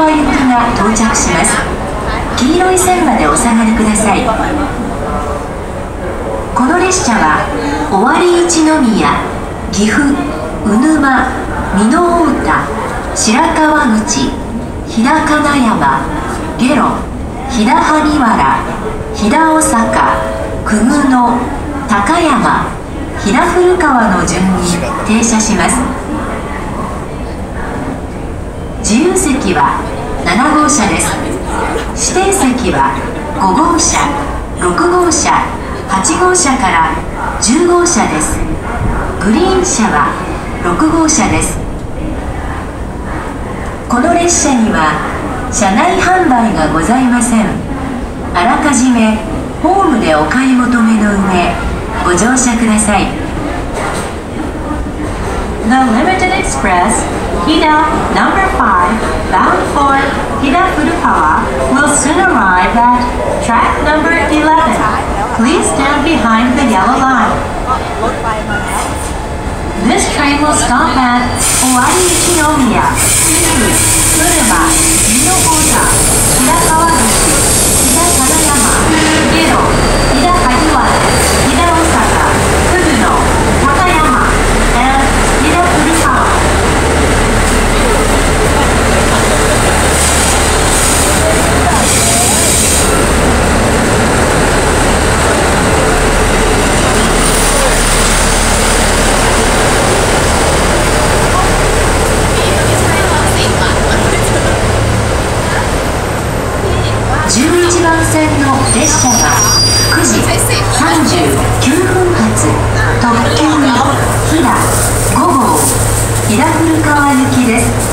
川行きが到着します。黄色い線までお下がりください。この列車は尾張一宮、岐阜、鵜沼、美濃太田、白川口、飛騨金山、下呂、飛騨萩原、飛騨大阪、久久野、高山、飛騨古川の順に停車します。自由席は7号車です。指定席は5号車、6号車、8号車から10号車です。グリーン車は6号車です。この列車には車内販売がございません。あらかじめホームでお買い求めの上ご乗車ください。 The Limited Express Hida number 5 bound for Hida Furukawa will soon arrive at track number 11. Please stand behind the yellow line. This train will stop at Owari Ichinomiya, Gifu, Tsuruma, Minokota, Hirakawaguchi, Hida Kanayama, Gero, Hida Hagiwara, Hida Osaka, Kuguno, Takayama, and Hida Furukawa. 11番線の列車が9時39分発特急ひだ5号飛騨古川行きです。